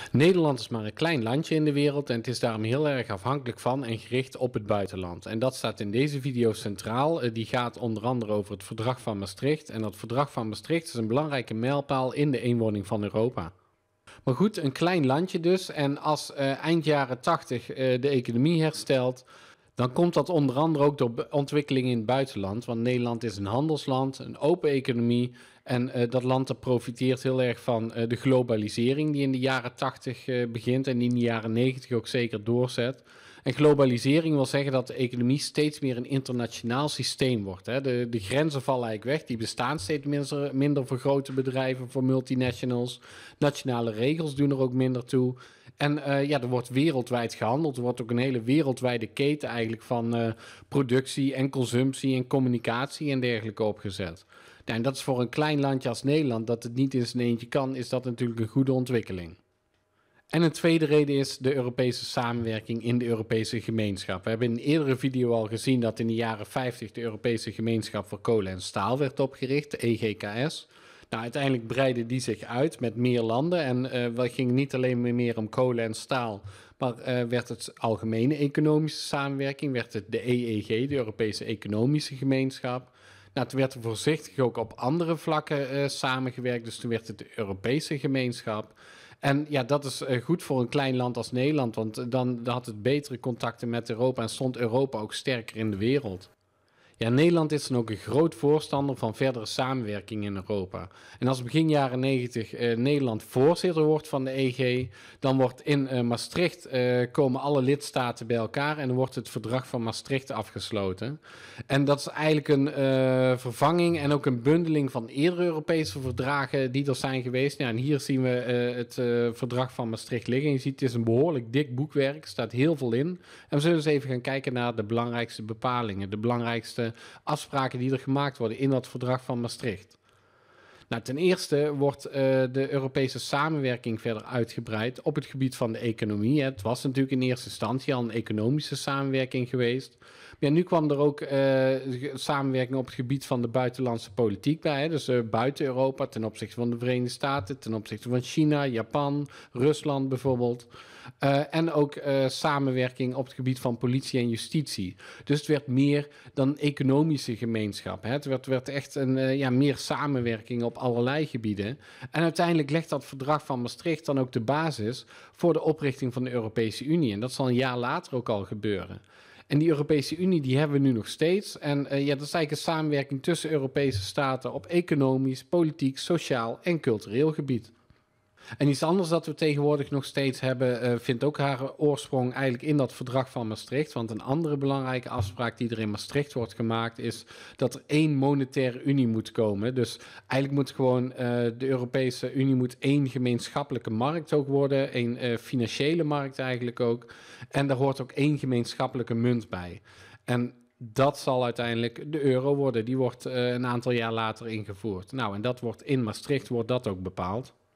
Nederland is maar een klein landje in de wereld en het is daarom heel erg afhankelijk van en gericht op het buitenland. En dat staat in deze video centraal. Die gaat onder andere over het Verdrag van Maastricht. En dat Verdrag van Maastricht is een belangrijke mijlpaal in de eenwording van Europa. Maar goed, een klein landje dus. En als eind jaren 80 de economie herstelt, dan komt dat onder andere ook door ontwikkelingen in het buitenland. Want Nederland is een handelsland, een open economie. En dat land dat profiteert heel erg van de globalisering die in de jaren 80 begint en die in de jaren 90 ook zeker doorzet. En globalisering wil zeggen dat de economie steeds meer een internationaal systeem wordt. Hè. De grenzen vallen eigenlijk weg, die bestaan steeds minder voor grote bedrijven, voor multinationals. Nationale regels doen er ook minder toe. En er wordt wereldwijd gehandeld. Er wordt ook een hele wereldwijde keten eigenlijk van productie en consumptie en communicatie en dergelijke opgezet. Nou, en dat is voor een klein landje als Nederland, dat het niet in zijn eentje kan, is dat natuurlijk een goede ontwikkeling. En een tweede reden is de Europese samenwerking in de Europese gemeenschap. We hebben in een eerdere video al gezien dat in de jaren 50 de Europese gemeenschap voor kolen en staal werd opgericht, de EGKS. Nou, uiteindelijk breidde die zich uit met meer landen en het ging niet alleen meer om kolen en staal, maar werd het algemene economische samenwerking, werd het de EEG, de Europese Economische Gemeenschap. Nou, toen werd er voorzichtig ook op andere vlakken samengewerkt, dus toen werd het de Europese gemeenschap. En ja, dat is goed voor een klein land als Nederland, want dan had het betere contacten met Europa en stond Europa ook sterker in de wereld. Ja, Nederland is dan ook een groot voorstander van verdere samenwerking in Europa. En als begin jaren 90 Nederland voorzitter wordt van de EG, dan wordt in Maastricht komen alle lidstaten bij elkaar en dan wordt het Verdrag van Maastricht afgesloten. En dat is eigenlijk een vervanging en ook een bundeling van eerdere Europese verdragen die er zijn geweest. Ja, en hier zien we het Verdrag van Maastricht liggen. Je ziet, het is een behoorlijk dik boekwerk, er staat heel veel in. En we zullen eens even gaan kijken naar de belangrijkste bepalingen, de belangrijkste afspraken die er gemaakt worden in dat Verdrag van Maastricht. Nou, ten eerste wordt de Europese samenwerking verder uitgebreid op het gebied van de economie. Het was natuurlijk in eerste instantie al een economische samenwerking geweest. Maar ja, nu kwam er ook samenwerking op het gebied van de buitenlandse politiek bij. Hè? Dus buiten Europa, ten opzichte van de Verenigde Staten, ten opzichte van China, Japan, Rusland bijvoorbeeld. En ook samenwerking op het gebied van politie en justitie. Dus het werd meer dan een economische gemeenschap. Hè? Het werd echt meer samenwerking op allerlei gebieden. En uiteindelijk legt dat Verdrag van Maastricht dan ook de basis voor de oprichting van de Europese Unie. En dat zal een jaar later ook al gebeuren. En die Europese Unie die hebben we nu nog steeds. En dat is eigenlijk een samenwerking tussen Europese staten op economisch, politiek, sociaal en cultureel gebied. En iets anders dat we tegenwoordig nog steeds hebben, vindt ook haar oorsprong eigenlijk in dat Verdrag van Maastricht. Want een andere belangrijke afspraak die er in Maastricht wordt gemaakt is dat er één monetaire unie moet komen. Dus eigenlijk moet gewoon de Europese Unie moet één gemeenschappelijke markt ook worden, één financiële markt eigenlijk ook. En daar hoort ook één gemeenschappelijke munt bij. En dat zal uiteindelijk de euro worden. Die wordt een aantal jaar later ingevoerd. Nou, en dat wordt in Maastricht wordt dat ook bepaald.